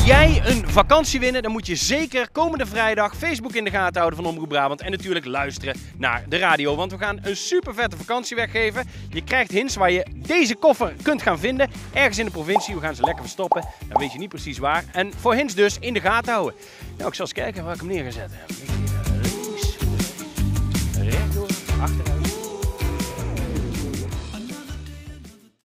jij een vakantie winnen, dan moet je zeker komende vrijdag Facebook in de gaten houden van Omroep Brabant. En natuurlijk luisteren naar de radio. Want we gaan een super vette vakantie weggeven. Je krijgt hints waar je deze koffer kunt gaan vinden. Ergens in de provincie. We gaan ze lekker verstoppen. Dan weet je niet precies waar. En voor hints dus in de gaten houden. Nou, ik zal eens kijken waar ik hem neer ga zetten. Links, rechtdoor, achteruit.